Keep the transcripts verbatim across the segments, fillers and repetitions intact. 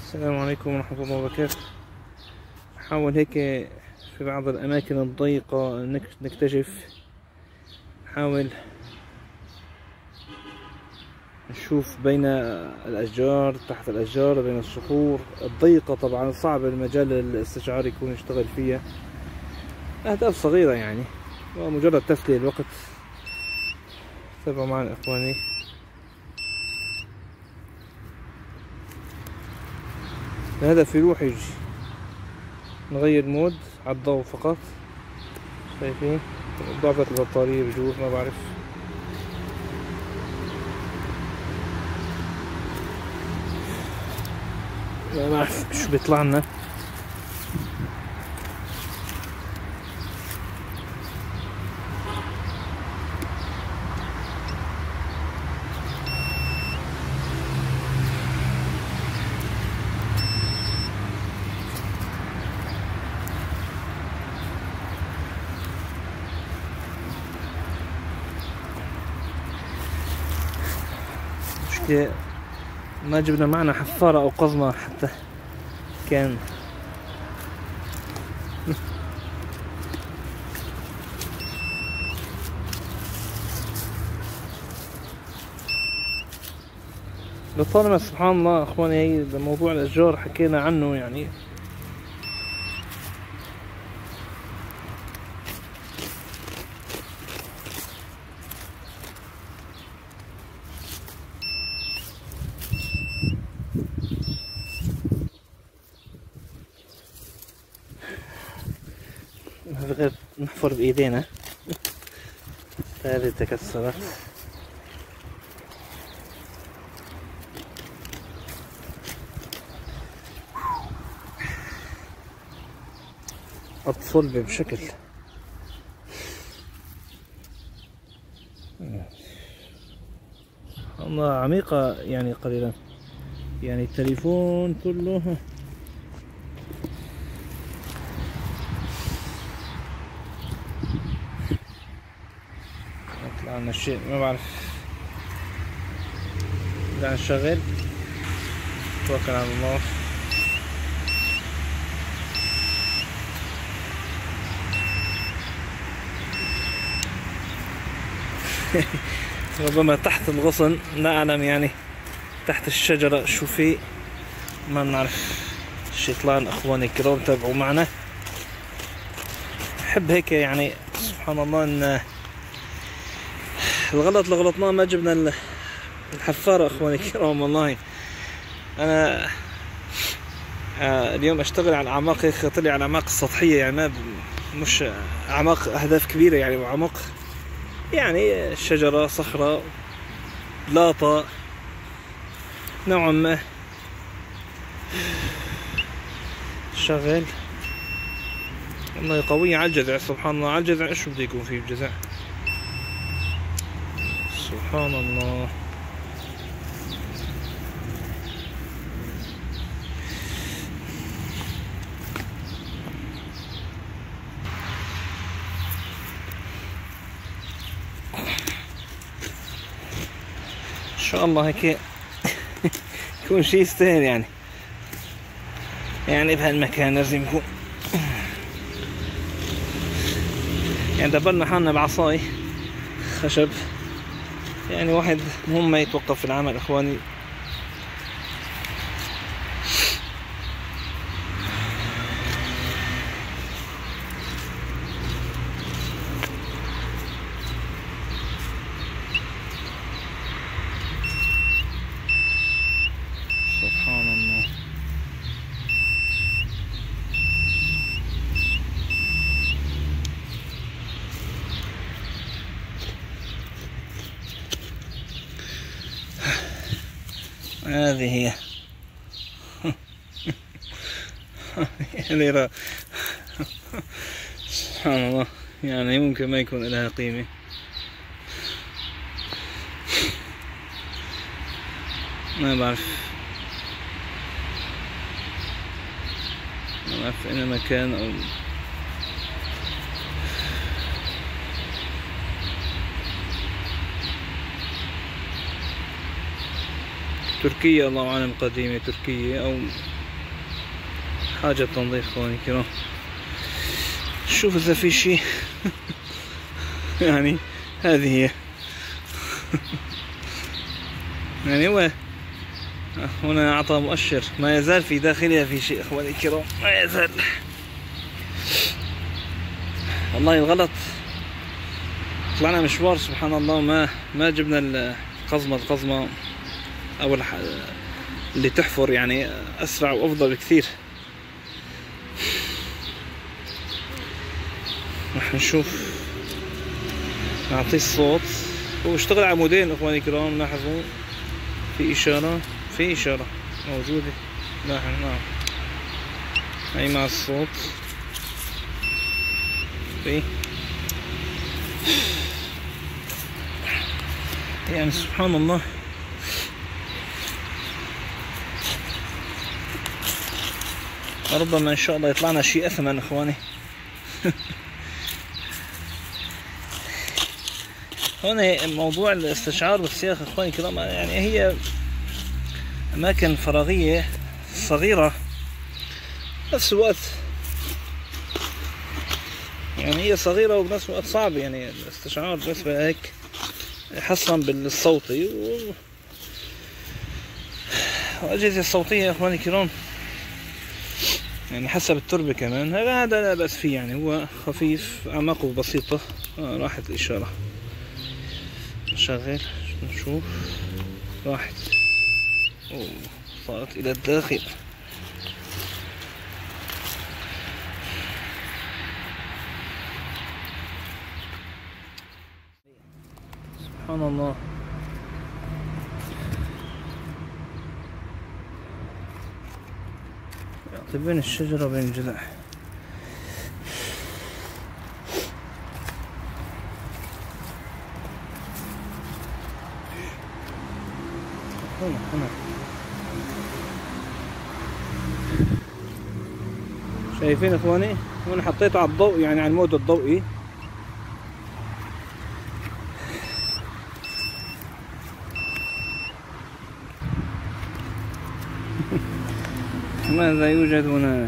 السلام عليكم ورحمة الله وبركاته. نحاول هيك في بعض الأماكن الضيقة نكتشف، نحاول نشوف بين الأشجار، تحت الأشجار، بين الصخور الضيقة. طبعا صعب المجال الاستشعاري يكون يشتغل فيها، أهداف صغيرة يعني ومجرد تسلية الوقت. تابعوا معنا إخواني. الهدف يروح يجي، نغير مود على الضوء فقط. شايفين ضعفت البطارية بجوز، ما بعرف. ما بعرف شو بيطلع لنا. مشكلة ما جبنا معنا حفارة أو قزمة حتى كان. لطالما سبحان الله اخواني، هي موضوع الاشجار حكينا عنه يعني. غير نحفر بايدينا، هذه تكسرت. أرض صلبة بشكل. الله عميقة يعني قليلا، يعني التليفون كله. يطلع لنا شيء ما بعرف. نرجع نشغل، توكل على الله. ربما تحت الغصن، لا أعلم يعني تحت الشجرة شو في، ما بنعرف. الشيطان أخواني الكرام تابعوا معنا. بحب هيك يعني سبحان الله إن الغلط اللي غلطناه ما جبنا الحفارة أخواني الكرام. والله أنا اليوم أشتغل على الأعماق، هيك طلع على الأعماق السطحية يعني، ما مش أعماق أهداف كبيرة يعني، وأعماق يعني شجرة، صخرة، بلاطة نوعا ما. شغل. والله قوية على الجذع سبحان الله. على الجذع ايش بده يكون فيه الجذع؟ سبحان الله. ان شاء الله هيك يكون شيء يستاهل يعني. يعني بهالمكان لازم يكون يعني دبرنا حالنا بعصاي خشب يعني. واحد مهم ما يتوقف في العمل اخواني. سبحان الله. هذه هي يعني سبحان الله، يعني ممكن ما يكون لها قيمة. ما بعرف ما بعرف أين مكان أو تركيا، الله أعلم قديمة تركيا أو حاجة تنظيف اخواني الكرام. شوف اذا في شيء يعني هذه هي يعني هو هنا اعطى مؤشر ما يزال في داخلها في شيء اخواني الكرام، ما يزال. والله الغلط طلعنا مشوار سبحان الله، ما ما جبنا القزمة القزمة او اللي تحفر يعني اسرع وافضل بكثير. راح نشوف نعطيه الصوت. هو اشتغل عمودين اخواني الكرام، لاحظوا في اشارة في اشارة موجودة، لاحظ نعم هي مع الصوت في يعني سبحان الله. ربما ان شاء الله يطلعنا شيء اثمن اخواني. هنا موضوع الاستشعار بالسياخ اخواني الكرام يعني هي اماكن فراغية صغيرة بنفس الوقت، يعني هي صغيرة وبنفس الوقت صعب يعني الاستشعار بالنسبة هيك يحسن بالصوتي و... والاجهزة الصوتية يا اخواني الكرام يعني حسب التربة كمان هذا لا بأس فيه، يعني هو خفيف أعماقه بسيطة. آه راحت الإشارة شغال نشوف راحت. أوه صارت إلى الداخل. سبحان الله. يعطي بين الشجرة وبين الجذع. هنا هنا شايفين اخواني؟ هنا حطيته على الضوء يعني على المود الضوئي. ماذا يوجد هنا؟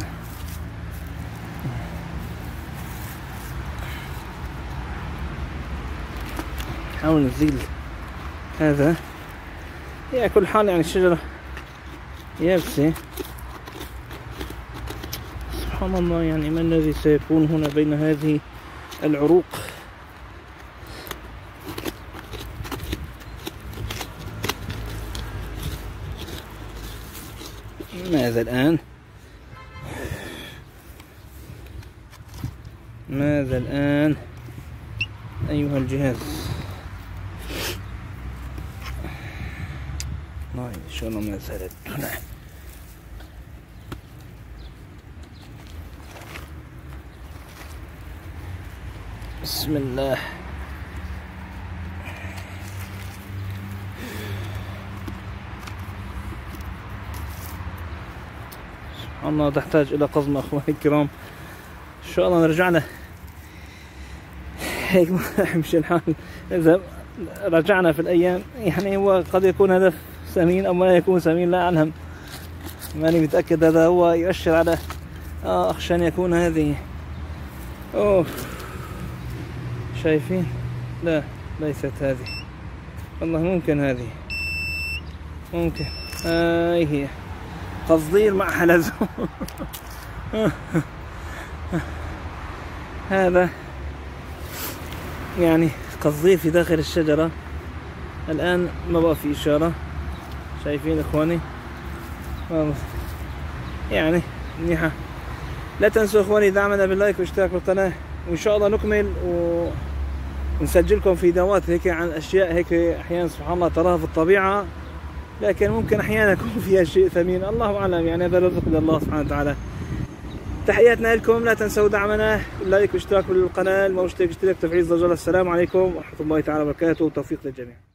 نحاول نزيل هذا. هي كل حال يعني الشجرة يابسة سبحان الله. يعني ما الذي سيكون هنا بين هذه العروق؟ ماذا الآن؟ ماذا الآن أيها الجهاز؟ والله إن شاء الله ما زالت هنا. بسم الله. سبحان الله تحتاج إلى قزمة أخواني الكرام. إن شاء الله نرجع له هيك ما يمشي الحال. إذا رجعنا في الأيام يعني هو قد يكون هدف سمين أو ما يكون سمين لا أعلم، ماني متأكد. هذا هو يؤشر على آه أخشى أن يكون هذه. أوه شايفين؟ لا ليست هذه والله. ممكن هذه ممكن. آه هي قصدير مع حلزون. هذا يعني قصدير في داخل الشجرة. الآن ما بقى في إشارة. شايفين إخواني؟ يعني منيحة. لا تنسوا إخواني دعمنا باللايك واشتراك بالقناة، وإن شاء الله نكمل ونسجلكم فيديوهات هيك عن أشياء هيك أحيانا سبحان الله تراها في الطبيعة، لكن ممكن أحيانا يكون فيها شيء ثمين الله أعلم. يعني هذا رزق من الله سبحانه وتعالى. تحياتنا لكم. لا تنسوا دعمنا باللايك واشتراك بالقناة، المشترك اشتراك تفعيل زر الجرس. السلام عليكم ورحمة الله تعالى وبركاته، وتوفيق للجميع.